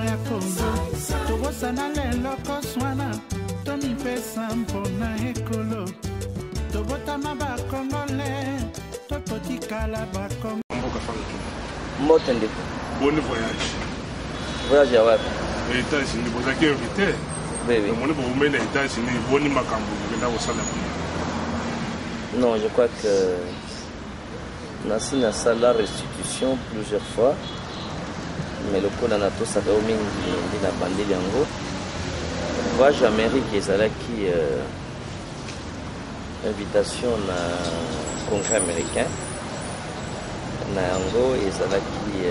ya Congo tobosana lelo koswana tomi pesa mpona ekolo tobotama bakongole tototikala bakongo mbote ndeko. Bon voyage. Voyage à wapi? Les États-Unis, vous avez invité. Oui, oui. Vous mettez les États-Unis, vous n'avez pas Non, je crois que Nassi n'a pas la restitution plusieurs fois. Mais le coup d'Anato, ça fait au moins la bandée d'Ango. Voyage Amérique, ils ont qui invitation au Congrès américain. Nango, ils ont qui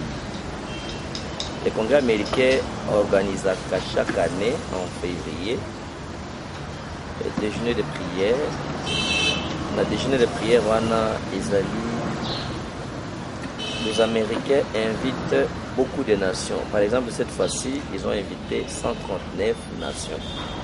le Congrès américain organise chaque année en février le déjeuner de prière. Le déjeuner de prière, les Américains invitent beaucoup de nations. Par exemple, cette fois-ci, ils ont invité 139 nations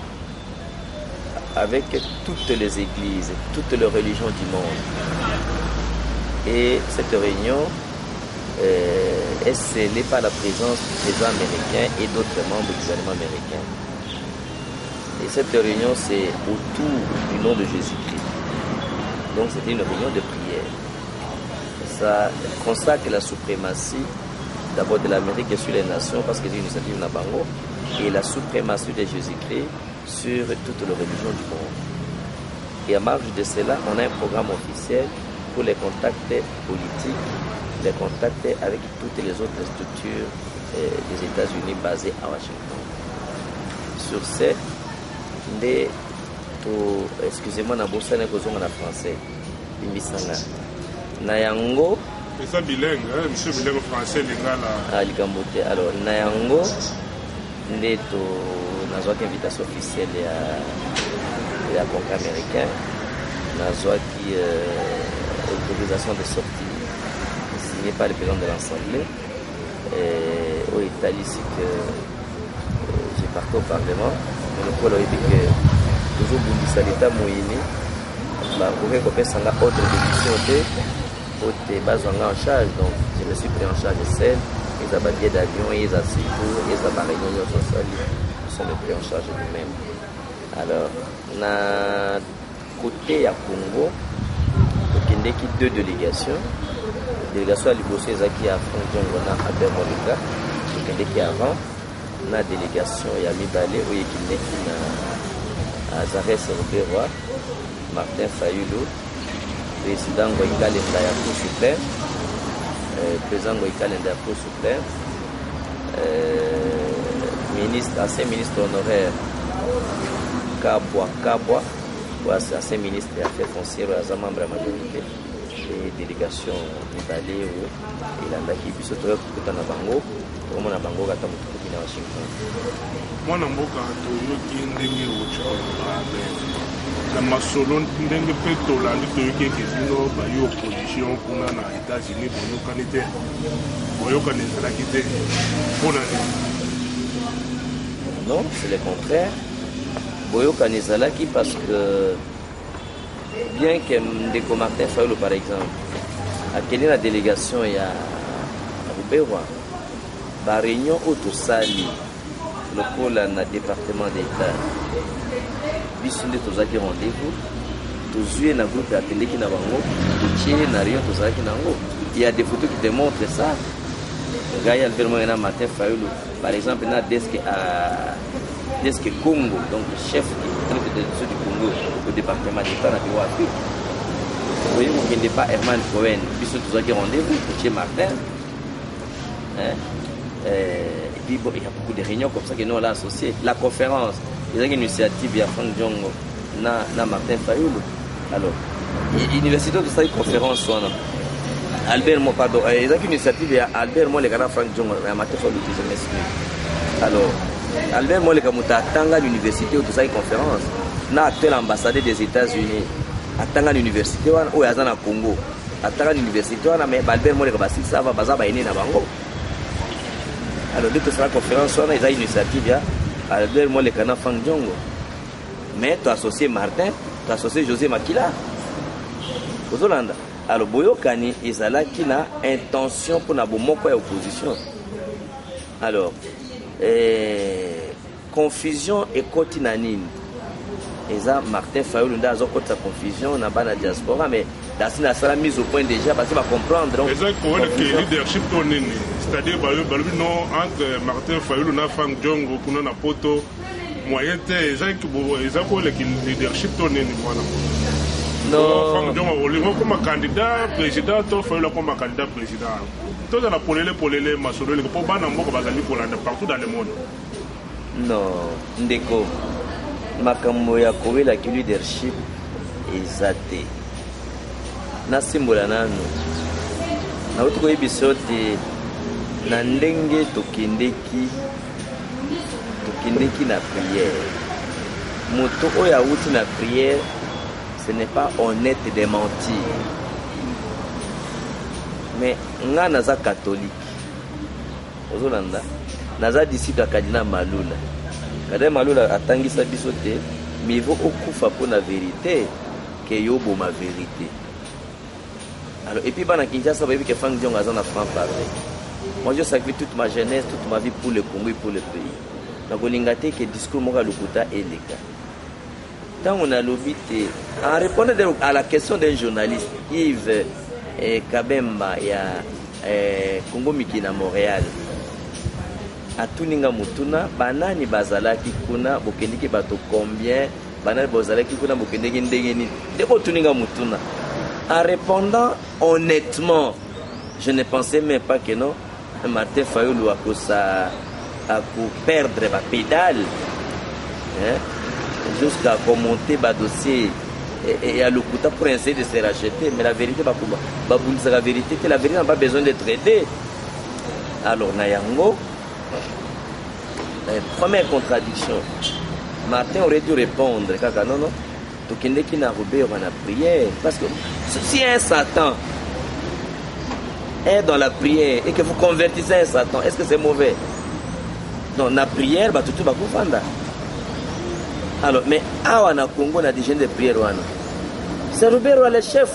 avec toutes les églises, toutes les religions du monde. Et cette réunion est scellée par la présence du président américain et d'autres membres du gouvernement américain. Et cette réunion, c'est autour du nom de Jésus-Christ. Donc c'était une réunion de prière. Ça consacre la suprématie d'abord de l'Amérique sur les nations, parce que c'est une initiative Nabango, et la suprématie de Jésus-Christ sur toutes les religions du monde. Et à marge de cela, on a un programme officiel pour les contacts politiques, les contacts avec toutes les autres structures des États-Unis basées à Washington. Sur ce, excusez-moi, na bossa na kozonga na français. Bimisanga. Na yango. C'est ça bilingue, hein? Monsieur bilingue français, lingala. Ah, likambote. Alors, na yango, ndeto nazwaki invitation officielle ya Congrès américain. Nazwaki autorisation de sortie signé par le président de l'Assemblée. Au Italie, ici que j'ai parti au Parlement. Mais le pôle a dit que toujours Bundisa l'État Moïni, il faut faire une autre décision pour en charge. Donc, je me suis pris en charge de celle. Ils ont des billets d'avion, ils ont des séjours, ils ont des réunions sociales. Ils sont pris en charge eux-mêmes. Alors, na côté à Congo, il y a deux délégations. La délégation à Liboso Ezaki à Franck Djongona à Bermolika, qui est avant. La délégation à Mibale, où il y a Zarès Roberwa, Martin Fayulu, président Goïka Lendayapo Souplin, président Goïka Lendayapo Souplin, ancien ministre honoraire Kabwa, ancien ministre des Affaires foncières, membre de la majorité, et délégation Mibale, où il a qui puisse trouver tout en Bango, comme on a Bango à Washington. Moi, je suis na masolo ndenge pe tolandi toyoki ekesino bayo opposition kuna na États-Unis boyokani ezalaki te mpona non, c'est le contraire. Boyokani ezalaki parce que bien que ndeko Martin Fayulu par exemple akende na délégation ya Ruberwa ba réunion oyo tosali lokola na département d'État biso nde tozalaki rendez-vous tozwi na groupe akendeki na bango totie na réunion tozalaki nango. Il y a des photos qui démontrent ça. Ngai Albert Moyena Martin Fayulu par exemple na desk Congo, donc chef du Congo au département d'État na biwa Afrique. Vous voyez, vous ne pas Herman Cohen biso tozalaki rendez-vous totie Martin. Et puis bon, il y a beaucoup de réunions comme ça que nous on l'a associé. La conférence, il y a une initiative, il y a Franck Djongo, na Martin Fayulu. Alors, l'université de ça, une conférence, Albert Mo, pardon, il y a une initiative, il y a Albert Mo, les gars, Franck Djongo, il y a Martin Fayulu, je m'excuse. Alors, Albert Mo, les gars, attendant l'université de ça, une conférence, na actuel ambassadeur des États-Unis, attendant l'université, ou à Zana Congo, attendant l'université, mais Albert Mo, les gars, ça va, bazar, baïné, na bango. Alors, dès que c'est la conférence, on a une initiative, Albert moi le canard Franck Djongo. Mais tu as associé Martin, tu as associé José Makila. Aux Hollande. Alors, Boyokani, ils ont qui n'a intention pour la opposition. Alors, confusion ekoti na nini eza Martin Fayulu nda azokota confusion na bana diaspora mais dasi na sala mise au point déjà parce que va comprendre donc exactement que leadership to nini c'est-à-dire balobi non entre Martin Fayulu na Frank Diongo kuna na poto moyen te eza ko le leadership to nini voilà non Frank Diongo olingo comme candidat président to Fayulu comme candidat président to na polele masolo le po bana mboko bazali kolanda partout dans le monde non ndeko makambo ya kowelaki leadership eza te nasimbola nano nauti koyebisa yo te na ndenge tokendeki na prière moto oyo awuti na prière ce n'est pas honnête de mentir mais nga naza catholique ozolanda naza disciple ya kardinal Malula kardinal Malula atangisa biso te mais il faut okufa mpo na vérité ke yoboma vérité. Alors, et puis bana Kinshasa bayebi ke Frank Diongo aza na franc parler. Moi je sacrifie toute ma jeunesse, toute ma vie pour le Congo et pour le pays. nakolinga te ke discours moko lokuta eleka. Tant on a lobby en répondant à la question d'un journaliste Yves Kabemba ya Congo Mikina Montréal atuninga mutuna banani bazalaki kuna bokendiki bato combien banani bazalaki kuna bokendiki ndenge nini deko tuninga mutuna. En répondant honnêtement, je ne pensais même pas que non Martin Fayulu a perdre la pédale jusqu'à commenter le dossier et à l'okuta pour essayer de se racheter. Mais la vérité, la vérité n'a pas besoin d'être aidée. Alors, Nayango, première contradiction, Martin aurait dû répondre, non, non, Tokende qui n'a roubé, on a prière. Parce que si un Satan est dans la prière et que vous convertissez un Satan, est-ce que c'est mauvais? Non, la prière, bah, tout va confondre. Alors, mais awa na Congo na des jeunes de prière wana. C'est Roubero le chef.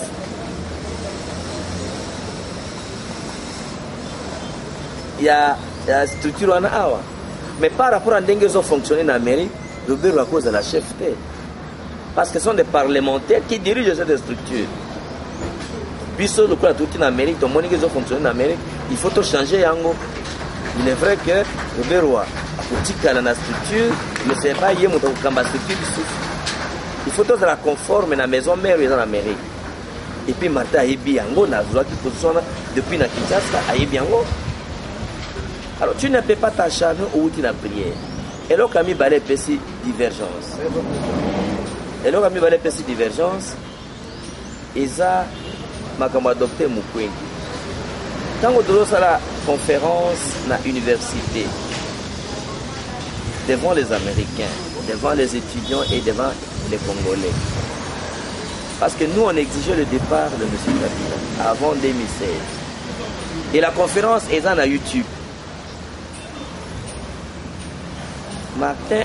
Il y a structure wana awa. Mais par rapport à ndenge ils ont fonctionné en Amérique, Roubero à cause de la chefté. Parce que ce sont des parlementaires qui dirigent cette structure. Puis ce que tout en Amérique, tout le monde qui ont fonctionné en Amérique, il faut tout changer yango. Il est vrai que Roubero dans la structure, mais ce n'est pas hier mon structure. Il faut tous la conforme dans la maison mère en Amérique. Et puis Martin Ayebiango n'a pas qui positionne depuis la Kinshasa Ayebiango. Alors tu ne peux pas t'acharner où tu la prière. Et là Camille Balé Pessi divergence. Et là Camille Balé Pessi divergence. Eza makamba docteur Mukwege. Quand on doit faire la conférence dans l'université devant les Américains, devant les étudiants et devant les Congolais. Parce que nous, on exigeait le départ de M. Kabila avant 2016. Et la conférence est dans YouTube. Martin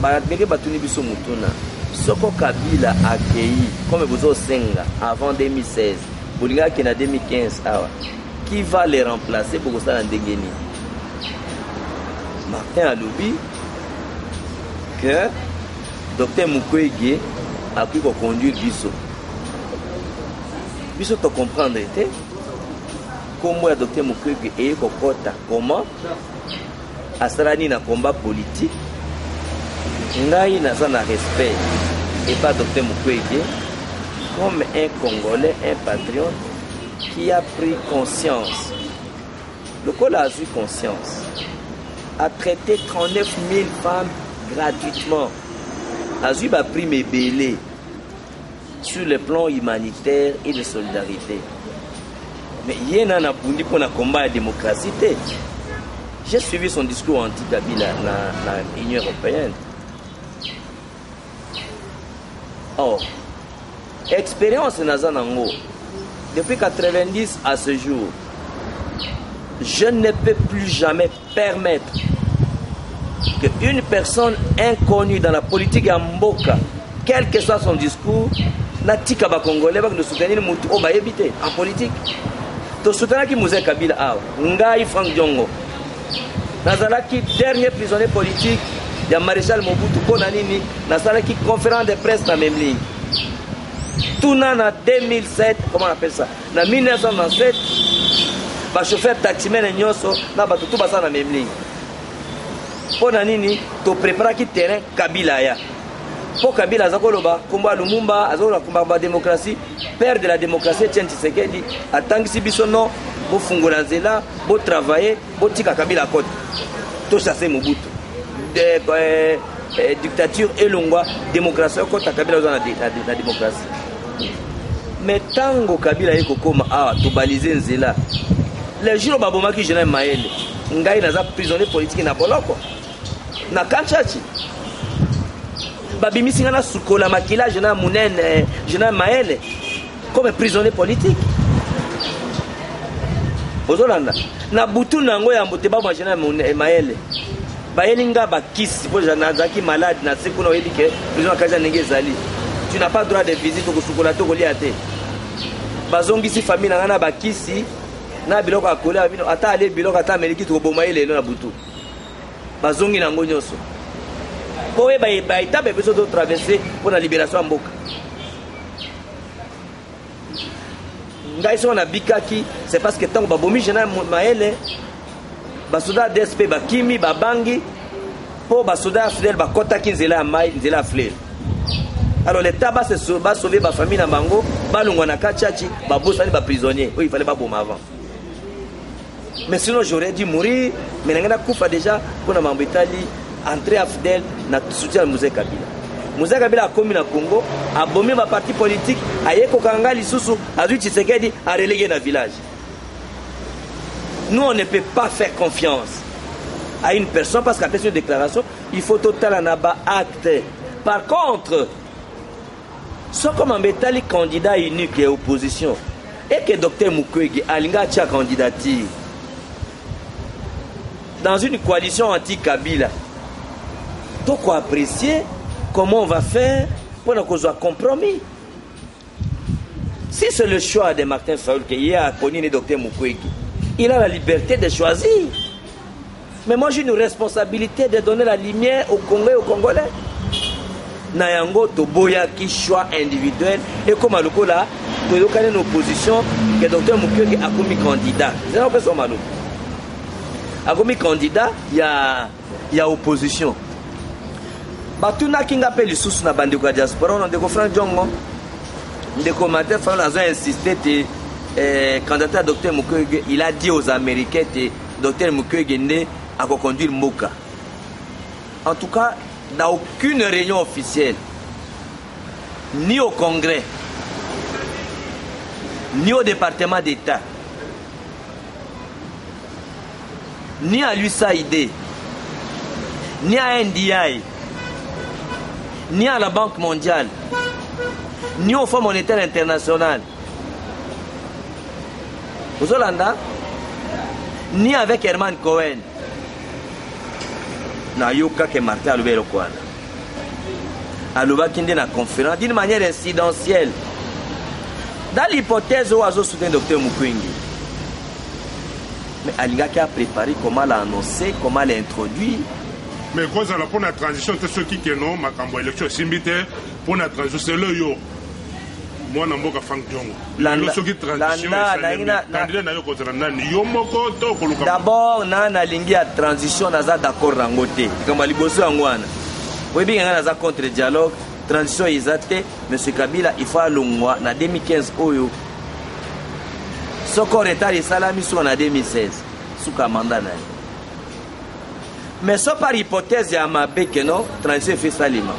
Soko Kabila a accueilli, comme vous avez Senga, avant 2016, Boulinga qui est en 2015, qui va les remplacer pour que ça en dégaine. Martin a lobby que Dr Mukwege a pu conduire Bisso. Bisso te comprendre comment Dr Mukwege est comment à Sarani na combat politique. Ngai na respect et pas Dr Mukwege comme un Congolais, un patriote qui a pris conscience. Le col a eu conscience. A traité 39 000 femmes gratuitement. Azub a pris mes bélés sur le plan humanitaire et de solidarité. Mais il y a un combat de démocratie. J'ai suivi son discours anti-Kabila dans l'Union européenne. Or, expérience Nazanango, depuis 90 à ce jour, je ne peux plus jamais permettre qu'une personne inconnue dans la politique à Mboka, quel que soit son discours, n'a tika ba Congolais va nous soutenir en politique. To soutenir qui Mouze Kabila Ngai Frank Diongo. nazalaki dernier prisonnier politique ya maréchal Mobutu pona nini nasalaki conférence de presse na même ligne tuna na 2007 comment on appelle ça na 1997 ba chauffeur taximen nyonso na ba tutu basa na même ligne pona nini to préparaki terrain Kabila ya po Kabila azakoloba komba Lumumba azola komba ba démocratie père de la démocratie Etienne Tshisekedi atangisi biso non bo fungola nzela bo travailler bo tika Kabila kote to chasser Mobutu dictature elongwa démocratie kote Kabila zo na démocratie mais tango Kabila yeko koma awa to baliser nzela les jours babomaki Général Maele ngai naza prisonnier politique na boloko na Kanchachi babimisi nga na sukola makila Général Munene Général Maele comme prisonnier politique ozolanda na butu nango ya mbote baba Général Maele bayeli nga bakisi po nazaki malade na siku na oyebi ke prison akaza ndenge ezali tu n'as pas droit de visite kosukola to kolia te bazongisi famille na bakisi na biloko akola bino ata ale biloko ata meliki to boma elelo na butu bazongi nango nyonso po e ba etape beso de traverser pour la libération ya mboka ngai so na bikaki c'est parce que tango babomi Général Maele basoda DSP bakimi babangi po basoda fidèle bakotaki nzela ya mai nzela ya fleur alors l'état va sauver ba famille na bango balongwa na Kanchachi babosani ba prisonnier il fallait pas bomber avant mais sinon j'aurais dû mourir mais nangana kufa déjà pour na mambo Italie entrer à fidèle na soutien Mzee Kabila a commis na Congo a bombé ma parti politique ayeko kanga lisusu azui Tshisekedi a relégué na village. Nous on ne peut pas faire confiance à une personne parce qu'après une déclaration il faut total en abat acte. Par contre ce comme un candidat unique et opposition et que Dr Mukwege alinga tia candidature dans une coalition anti-Kabila. Donc on apprécier comment on va faire pour qu'on soit compromis. Si c'est le choix de Martin Fayulu qui a connu le Dr Mukwege, il a la liberté de choisir. Mais moi j'ai une responsabilité de donner la lumière aux Congolais et aux Congolais. Nayango Toboya qui choix individuel et comme à l'okola, il y a une opposition que le Dr Mukwege a commis candidat. C'est un peu son malou. A commis candidat, il y a opposition. Batuna qui appelle les sous na bande de diaspora, on a des Franck Djongo, des commentaires, on a insisté que candidat Dr Mukwege, il a dit aux Américains que Dr Mukwege né à conduire Moka. En tout cas, dans aucune réunion officielle, ni au Congrès, ni au département d'État, ni à l'USAID, ni à NDI, ni à la Banque mondiale, ni au Fonds monétaire international, aux Hollandais, ni avec Herman Cohen. Nayoka que Martin Aloubé le Kouana. Alouba qui est dans la conférence d'une manière incidentielle. Dans l'hypothèse où Azo soutient Dr Mukwege. Mais Alinga qui a préparé comment l'annoncer, comment l'introduire. Mais quand on a pour la transition, c'est ceux qui ont ma campagne élection simité pour la transition, c'est le yo. Moi, je suis Franck Djongo. D'abord, na lingi ya transition naza d'accord rangote. Comme liboso angwana. Oui bien naza contre dialogue, transition izate, monsieur Kabila il faut alongwa na 2015 oyo. Soko retard salami sur na 2016. Suka mandat na. Mais ça par hypothèse ya mabe que non, transition fait salima.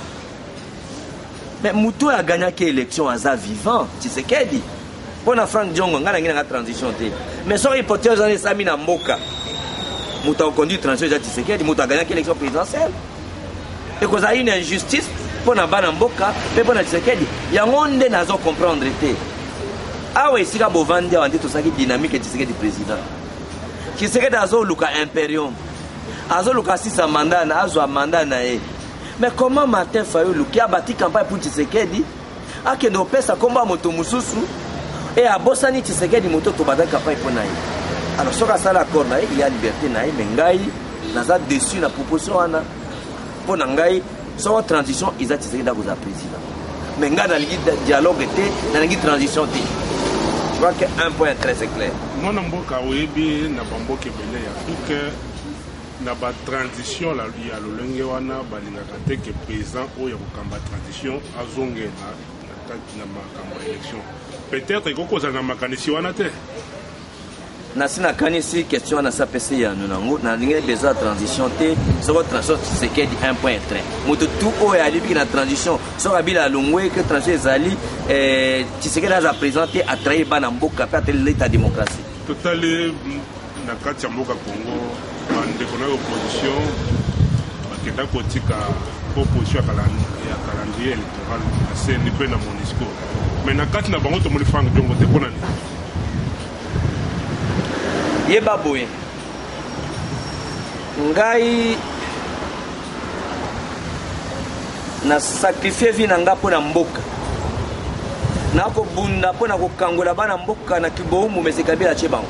Mais Moutou a gagné l'élection à sa vivant, Tshisekedi. Pour Franck Djongo, on a gagné la transition. Mais sans hypothèse, on a sami na Mboka. Moutou a conduit la transition à Tshisekedi, Moutou a gagné l'élection présidentielle. Et qu'on a une injustice pour na Mboka, mais pour Tshisekedi. Il y a un monde qui n'a pas comprendre. Ah oui, si la Bovandi a dit tout ça qui est dynamique et Tshisekedi président. Tshisekedi a zo luka imperium. A zo luka si sa mandat, a zo mandat na e. Mais comment Martin Fayulu qui a bâti campagne pour Tshisekedi a que nos pèses à combat moto mususu et à Bossani Tshisekedi moto to bâti campagne pour naï. Alors soki asala accord na ye il y a liberté na ye mais ngai naza dessus na proposition wana mpo na ngai soko transition eza Tshisekedi akozala président mais ngai nalingi dialogue te nalingi transition te. Je crois qu'un point très clair. Mwana mboka oyebi na bamboka ebele ya Afrique na ba transition la ya lolenge wana balingaka te ke président oyo kokamba transition azonge na makambo ya élection. Peut-être ekokozala na makanisi wana te. Nasi nakanisi question na sa pese ya nunango na lingi besoin transition te soko transition Tshisekedi un point très moto tout oyo alibi na transition soko abila longwe que transition ezali Tshisekedi aza présenté a trahi bana mboka pe ateli l'état démocratie totali na kati ya mboka Congo bandeko na opposition bakenda kotika opposition ya calendrier électoral aseni pe na MONUSCO mais na kati na bango tomoni Frank Diongo te mpona nini yeba boye ngai na sacrifier vie na nga mpona mboka na kobunda mpona kokangola bana mboka na Kiboumu mese Kabila atie bango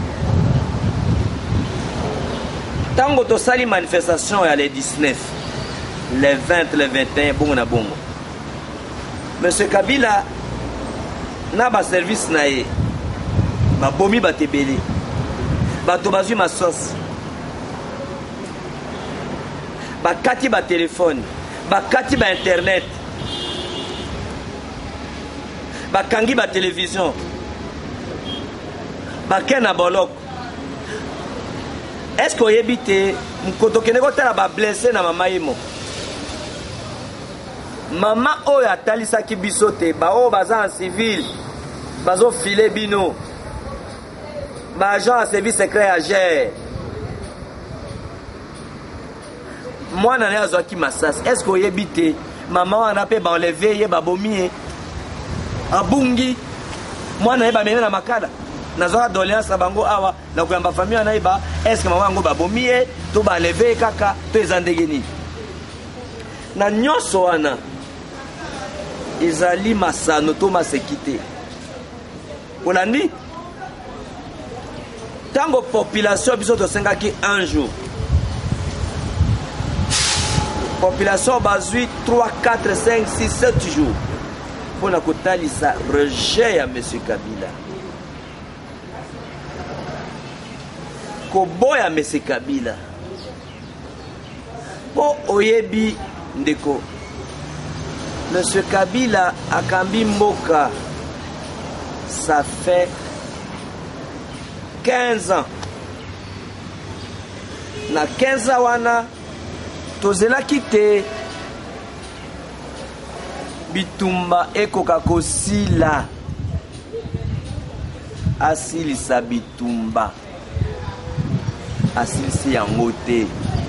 ntango tosali manifestation ya le 19 le 20 le 21 bongo na bongo Monsieur Kabila na ba service na ye babomi batebele bato bazwi masose bakati ba telefone bakati ba internet bakangi ba télévision bakena na boloko. Est-ce que oyebi te mkoto kende kotala ba blessé na mama yemo mama oyo atalisaki biso te baoyo baza en civil bazofile bino agent à service secret à GER. Moi, je suis à Massas. Est-ce que vous avez maman a pu enlever les babomi à Bungi? Moi, je suis à Makada. Je suis à doléance à Bango Awa. Je suis à famille. Est-ce que maman a babomi to ba enlever kaka to ezandegeni? Na nyonso wana ezali masano to masekite. Olandi? Tango population biso to sengaki un jour population bazui 3 4 5 6 7 jours pour na kotalisa rejet ya monsieur Kabila koboya monsieur Kabila po oyebi ndeko monsieur Kabila akambi mboka ça fait 15 ans. Na 15 ans wana tozela kite bitumba ekoka kosila asilisa bitumba asilisi yango te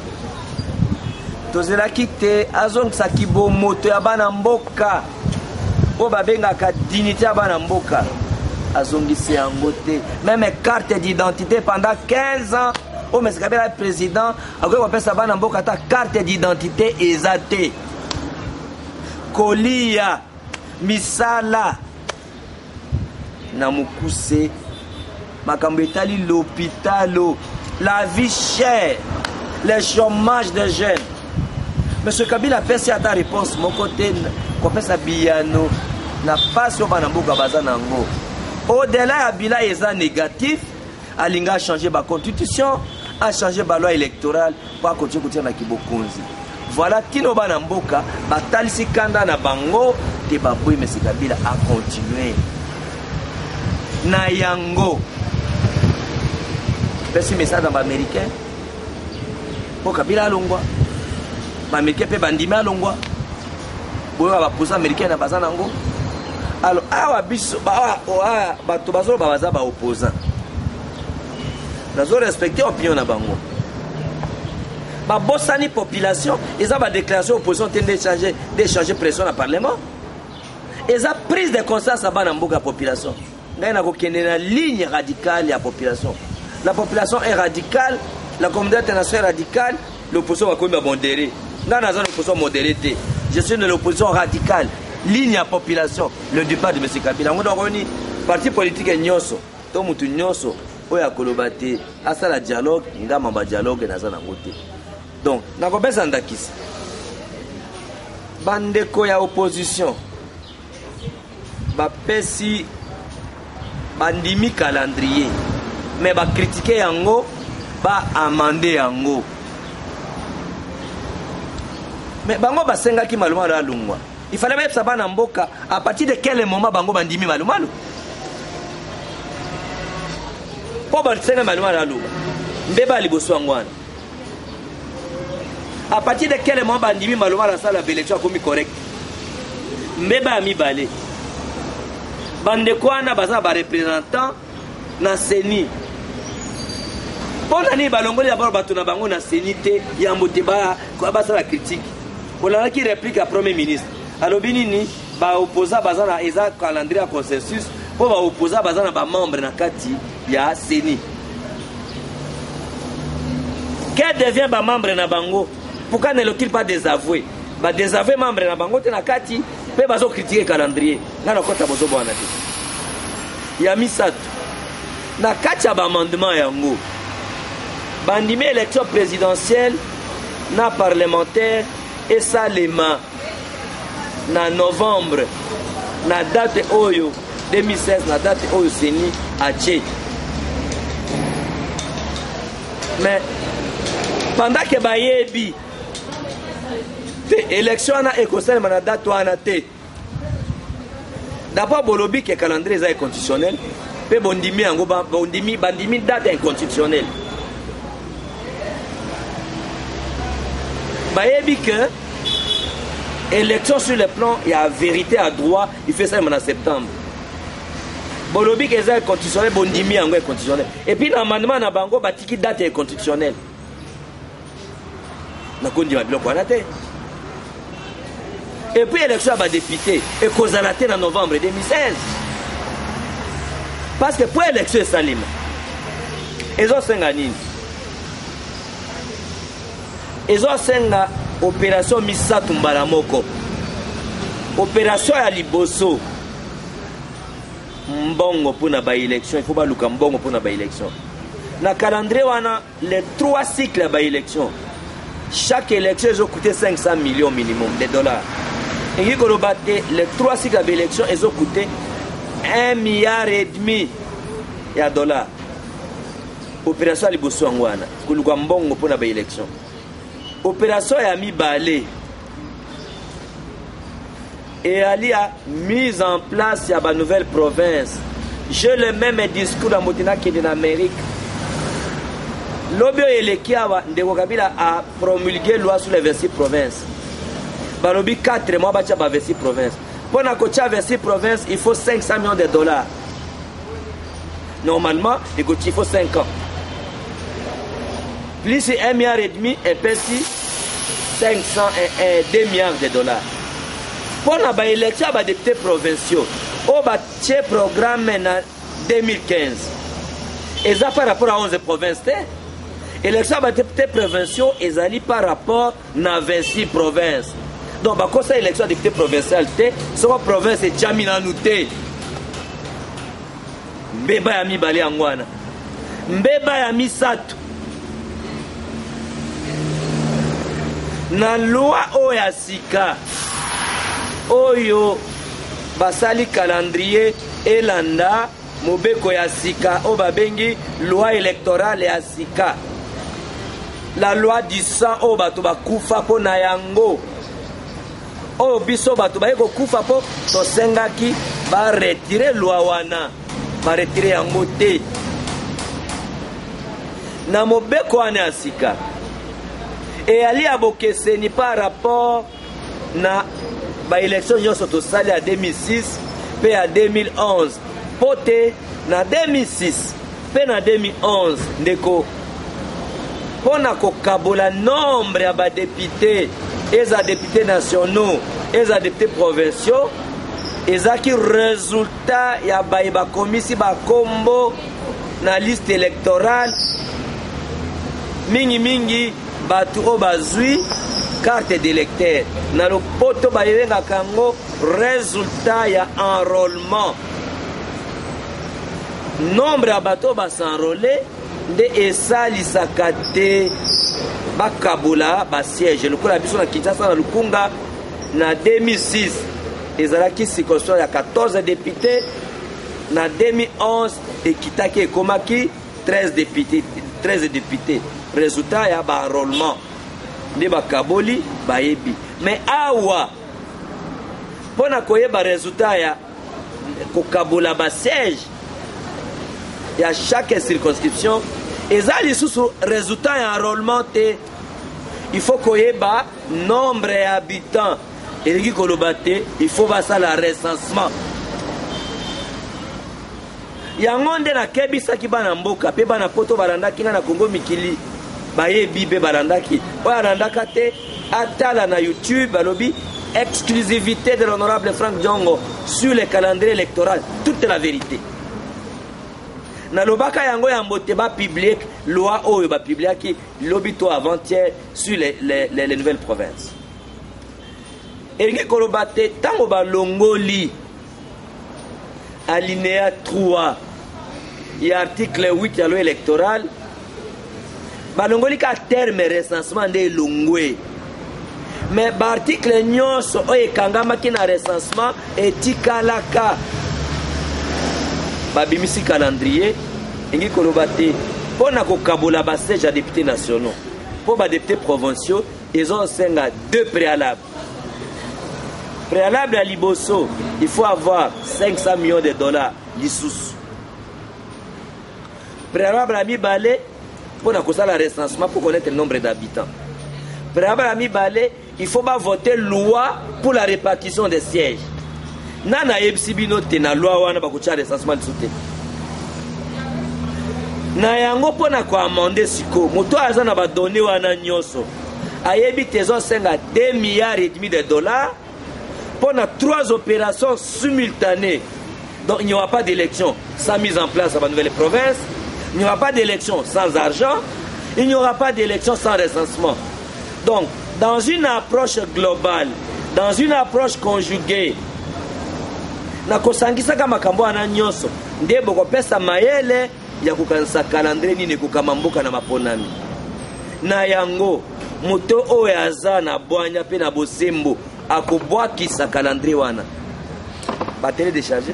tozela kite azongisa kibomoto ya bana mboka o babengaka dignité ya bana mboka azongisi yango te même carte d'identité pendant 15 ans o M. Kabila président akoki kopesa bana mboka ata carte d'identité eza te kolia misala na mokuse makambo etali l'hôpitalo la vie chère le chômage des jeunes. M. Kabila apesi ata réponse moko te kopesa biyano na pasi o bana mboka baza nango. Au-delà ya bila eza négatif, alinga a changé la constitution, a changé la loi électorale pour continuer na kibokonzi. Voilà kino bana mboka batalisi kanda na bango te baboyi M. Kabila a continuer. Na yango. Pesi message dans américain. Pour Kabila alongwa. Ba américain pe bandima alongwa. Boyo ba pousa américain na bazana ngo. Alors, awa biso bato bazo baza ba opposant. Nazo respecter opinion na bango. Ba bosani population, ils ont ba déclaration opposition d'échanger pression na parlement. Ils ont prise de conscience à bana mboka population. Ngai na ko kende na ligne radicale ya population. La population est radicale, la communauté internationale est radicale, l'opposition va comme modérée. Ngai na za l'opposition modérée. Je suis de l'opposition radicale. Ligne à population, le départ de M. Kabila. On a parti politique nyonso, to mutu nyonso, oyo akoloba te asala dialogue ngama ba dialogue naza nango te. Donc nakopesa ndakisi bandeko ya opposition bapesi bandimi calendrier mais bacritiquer yango baamande yango mais bango basengaki malumalo alungwa. Il fallait mettre ça en mboka à partir de quel moment bango bandimi malumalo po basenga malumalo alungwa mbeba liboso ngwana à partir de quel moment bandimi malumalo sala élection comme correct mbeba mi balé bande kwana baza ba représentant na seni pona ni balongoli d'abord bato na bango na seni te ya mbote ba sala critique on qui réplique à premier ministre alobini ni ba opposa bazana eza calendrier consensus po ba opposa bazana ba membre na kati ya seni que devient ba membre na bango pourquoi ne l'ont-ils pas désavoué ba désavoué membre na bango te na kati pe bazo critiquer calendrier na na kota bozo bwana te ya misatu na kati ya ba amendement yango bandimi élection présidentielle na parlementaire et salema na novembre na date oyo 2016 na date oyo seni ache mais pendant que bayebi te élection na écossais na date wana te d'abord bolobi que calendrier est inconstitutionnel pe bondimi yango bandimi date inconstitutionnelle bayebi que élection sur le plan, il y a vérité à droit, il fait ça en septembre. Bolobi que c'est constitutionnel, bondimi est constitutionnel. Et puis l'amendement na bango batiki date est constitutionnelle. Na kondi ma biloko wana te. Et puis élection à député et causalité en novembre 2016. Parce que pour élection salim. Ils ont senga nini. Ils ont senga opération Misatu Mbaramoko. Opération ya liboso. Mbongo pour na ba élection, il faut pas luka mbongo pour na ba élection. Na calendrier wana les 3 cycles ba élection. Chaque élection ils ont coûté 500 millions minimum de dollars. Et qui kolobate les 3 cycles ba élection ils ont coûté 1,5 milliard de dollars. Opération ya liboso ngwana, kuluka mbongo pour na ba élection. Opération ya mibale et Ali a mis en place ya ba nouvelle province. J'ai le même discours à Motina qui est en Amérique. Lobio Elekiawa Ndeko Kabila a promulgué loi sur les 26 provinces. Balobi 4 mois bacha ba 26 provinces. Pour na kocha 26 provinces, il faut 500 millions de dollars. Normalement, il faut 5 ans. Plus 1,5 milliard et puis 2 milliards de dollars. Pour la élection des députés provinciaux, au bâti programme en 2015. Et ça par rapport à 11 provinces. L'élection des députés provinciaux est par rapport à 26 provinces. Donc, quand ça élection des députés provinciaux, c'est une province de Jaminanouté. Mbeba Yami Bali Angwana. Mbeba Yami Satou. Na loi oya sika oyo basali calendrier elanda mobeko ya sika o babengi loi électorale ya sika la loi du sang o bato bakufa po na yango o biso bato bayeko kufa po tosengaki ba retirer loi wana ba retirer yango te na mobeko wana ya sika. Et Ali Abokeseni par rapport na ba élection yoso to sali à 2006 puis à 2011 poté na 2006 puis na 2011 ndeko pona ko kabola nombre ya ba députés et za députés nationaux et za députés provinciaux et za ki résultat ya ba komisi ba kombo na liste électorale mingi batu o bazui carte d'électeur na lo poto bayenga kango résultat ya enrôlement nombre ya bato basenrole nde esalisaka te bakabola basiège lokola biso na Kinshasa na Lukunga na 2006 ezalaki circonscription ya 14 députés na 2011 ekitaki ekomaki 13 députés résultat ya baenrôlement nde bakaboli bayebi mais awa mpona koyeba résultat ya kokabola basiège ya chaque circonscription eza lisusu résultat ya enrôlement te il faut koyeba nombre ya habitants elingi koloba te il faut basala recensement yango nde nakebisaki bana mboka mpe bana poto balandaki nga na Kongo mikili bayebi mpe balandaki oyo alandaka te atala na YouTube balobi exclusivité de l'honorable Franck Diongo sur le calendrier électoral toute la vérité nalobaka yango ya mbote bapublie loi oyo bapubliaki lobi to avant-hier sur les nouvelles provinces elingi koloba te ntango balongoli alinéa 3 ya article 8 ya loi électorale balongoli ka terme recensement nde elongwe mais baarticle nyonso oyo ekangamaki na recensement etikalaka babimisi calendrier engi koloba te mpona kokabola basiège ya députés nationaux mpo badéputés provinciaux ezosenga 2 préalables préalable à liboso il faut avoir 500 millions de dollars lisusu préalable à mibale mpona kosala recensement pour connaître le nombre d'habitants préalable à mibale il faut voter loi pour la répartition des sièges nana yebisi bino te na loi wana bakotia recensement lisu te na yango mpona koamende siko moto aza na badonné wana nyonso ayebi te ezosenga 2,5 milliards de dollars pour 3 opérations simultanées. Donc il n'y aura pas d'élection sans mise en place à la nouvelle province, il n'y aura pas d'élection sans argent, il n'y aura pas d'élection sans recensement. Donc dans une approche globale, dans une approche conjuguée, na kosangisa makambo ana nyonso nde bokopesa mayele ya kukanisa calendrier nini kukamambuka na maponami na yango moto oyo aza na bwanya pe na bosembo akobwakisa calendrier wana batele décharger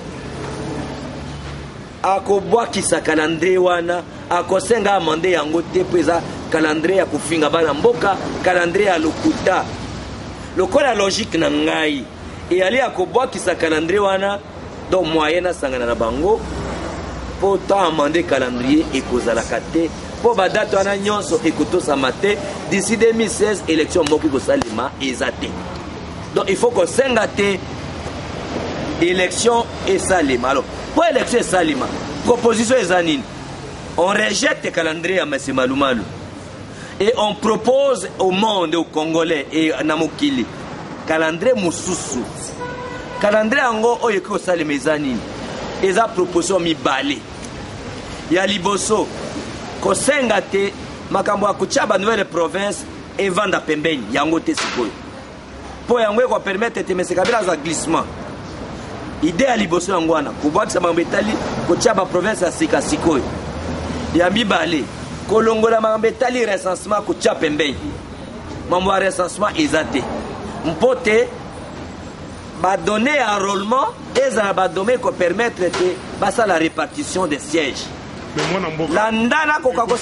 akobwakisa calendrier wana akosenga amande yango te peza calendrier ya kufinga bana mboka calendrier ya lokuta lokola logique na ngai et aller à kobwakisa calendrier wana donc moyenne sangana na bango po ta amande calendrier ekozalaka te po badate wana nyonso ekotosama te d'ici 2016 élection moko ekosalema eza te donc il faut kosenga te élection esalema alors po élection esalema proposition eza nini on rejette le calendrier à M. Malumalu et on propose au monde, aux Congolais et à Namokili calendrier mususu calendrier ango oyo ko sale mezani eza proposition mibale ya liboso ko senga te makambo akuchaba nouvelle province et vanda pembeni yango te sikoyo po yango ko permettre te mesekabila za glissement idée ya liboso yango wana ko bwakisa mambetali ko chaba province ya sika sikoyo ya mibale ko longola mambetali recensement ko chapa pembeni mambo ya recensement ezate mpote ba donner enrôlement et ça va donner ko permettre de basa la répartition des sièges la ndana ko ka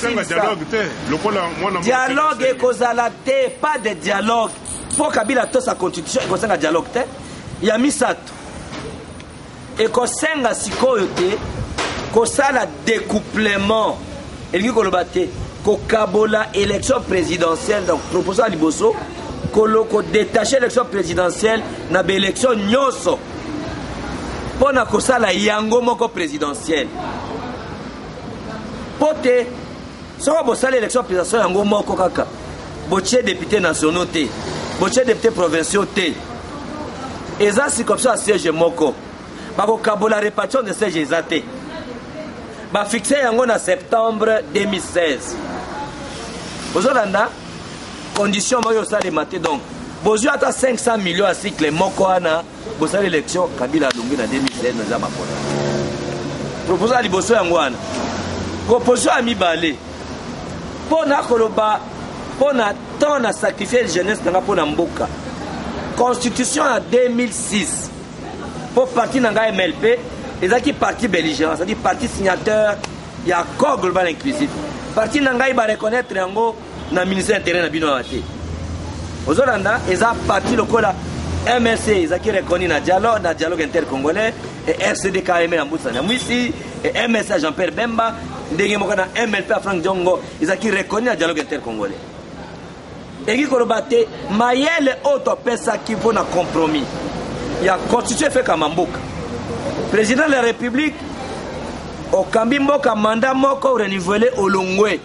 dialogue et kozala te pas de dialogue faut kabila to sa constitution ko senga dialogue te ya misato et ko senga sikoyo te ko sala découplement et ko lobate ko kabola élection présidentielle donc proposant liboso ko détacher l'élection présidentielle na élection nyoso pona ko sala yango moko présidentielle pote so bo sala élection présidentielle yango moko kaka boche député nationaux te boche député provinciaux te eza circonscription à siège moko bako kabola répartition de siège ezate ba fixer yango na septembre 2016 ozolanda condition moyo ça les maté donc besoin à 500 millions à cycle moko ana bosala élection Kabila longi na 2016 na zama pona proposition à liboso yangwana proposition à mibale pona koloba pona tant na sacrifier jeunesse nanga pona mboka constitution en 2006 pour parti nanga MLP ezaki parti belligérant c'est-à-dire parti signateur ya accord global inclusif parti nanga iba reconnaître yango na ministère intérieur na bino ate ozolanda eza parti lokola MLC ezaki reconnu na dialogue intercongolais et RCD KM na Mbusa na Mwisi et MLC à Jean-Pierre Bemba ndenge moko na MLP à Franck Diongo ezaki reconnu na dialogue intercongolais eki koloba te mayele oto pesa ki mpona compromis ya constitution fait kama mboka président de la république okambi mboka mandat moko renouvelé olongwe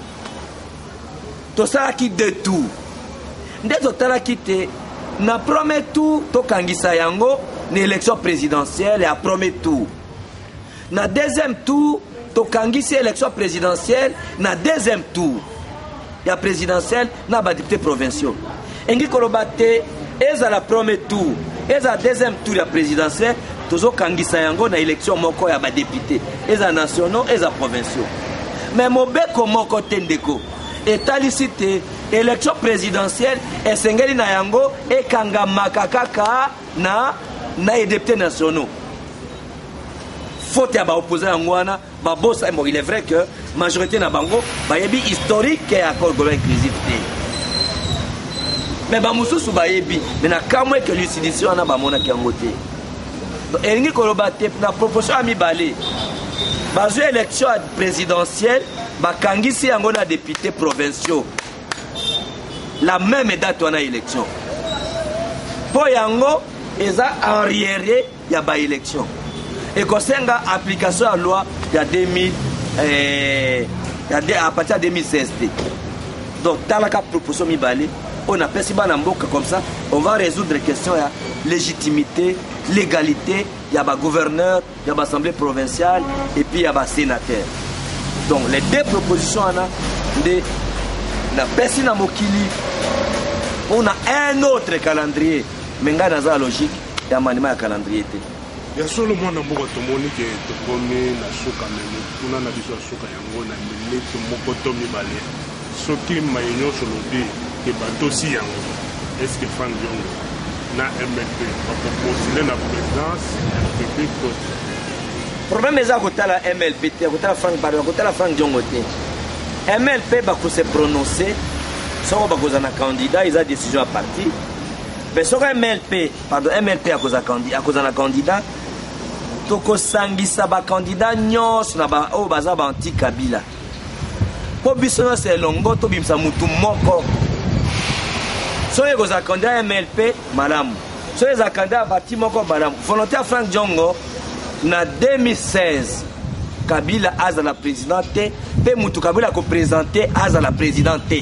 tosalaki de tout nde totalaki te na premier tour tokangisa yango na élection présidentielle et à premier tour na deuxième tour tokangisi élection présidentielle na deuxième tour ya présidentielle na ba député provinciaux engi koloba te ezala premier tour ezala deuxième tour ya présidentielle tozokangisa yango na élection moko ya ba député ezala nationaux ezala provinciaux mais mobeko moko te ndeko etalisi te élection présidentielle esengeli na yango ekangamaka kaka na députés nationaux faute ya baopposant yango wana babosa bon, il est vrai que majorité na bango bayebi historique ya accord global inclusif te mais bamosusu bayebi mais na kamwe ke lucidation wana bamonaki yango te donc elingi koloba te na proposition ya mibale bazwi élection présidentielle bakangisi yango na député provinciaux la même date wana élection po yango eza arriéré ya ba élection et kosenga application à loi ya 2000 à partir de 2016 donc talaka proposition mibale on appelle si bana mboka comme ça on va résoudre les questions ya légitimité légalité ya ba gouverneur ya ba assemblée provinciale et puis ya ba sénateur donc les deux propositions ana de na pesi na mokili on a un autre calendrier mais nga na za logique ya manima ya calendrier te ya solo mwana mboka tomoni ke tokomi na suka mene kuna na biso suka yango na minute moko to mibale soki mayenyo solobi ke batosi yango est-ce que Franck Diongo na MLP va proposer la présidence république problème eza kotala MLP te kotala Franck Barba kotala Franck Diongo te MLP ba ko se prononcer soko ba kozana candidat ils a décision à partir mais soko MLP à cause na candidat toko sangisa ba candidat nyos na ba o baza ba anti Kabila po biso c'est longo to bimsa mutu moko so yego za candidat MLP malamu so yego za candidat parti moko malamu volontaire Franck Diongo na 2016 Kabila aza la présidente pe mutu Kabila ko présenter aza la présidente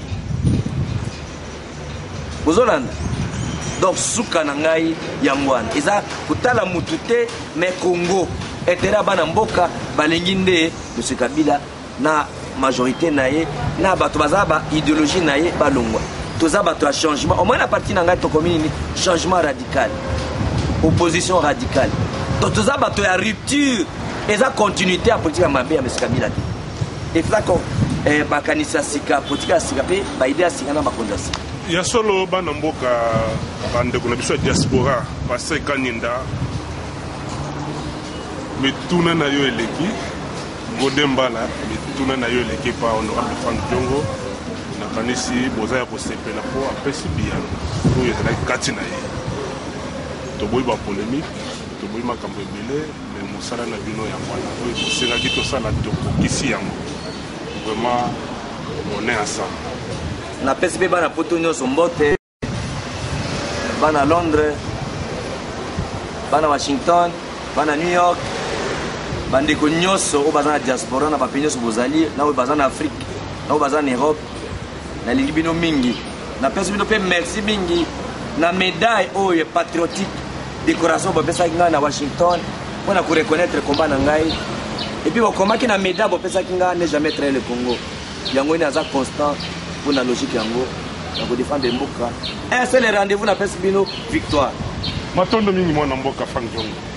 bozolanda donc suka na ngai yangwana eza kutala mutu te mais Congo etera bana mboka balengi nde monsieur Kabila na majorité na ye na bato bazaba idéologie na ye balongwa toza bato ya changement au moins la partie na ngai to commune changement radical opposition radicale donc toza bato ya rupture eza continuité ya politique ya mabe ya monsieur Kabila te et ça ko bakanisa sika politique ya sika pe ba idée ya sika na bakonza sika ya solo bana mboka bandeko na biso ya diaspora base kaninda mituna na yo eleki godembala mituna na yo eleki pa honorable Franck Diongo na kanisi boza ya kosepela po apesi biyano oyo ezalaki kati na ye toboyi ba polémique toboyi makambo ebele mais mosala na bino ya mwana oyo tosengaki tosala tokokisi yango vraiment on est ensemble na PSP bana poto nyonso mbote bana Londres bana Washington bana New York bandeko nyonso o bazana diaspora na bape nyonso bozali na o bazana Afrique na o bazana Europe na lingi bino mingi na PSP bino pe merci mingi na médaille oyo patriotique décoration bopesa kinga na Washington pour ko reconnaître combat na ngai et puis bokomaki na médaille bopesa kinga ne jamais traiter le Congo yango ina za constant pour la logique yango na défendre mboka un seul rendez-vous na pesi bino victoire matondo mingi mwana mboka Franck Diongo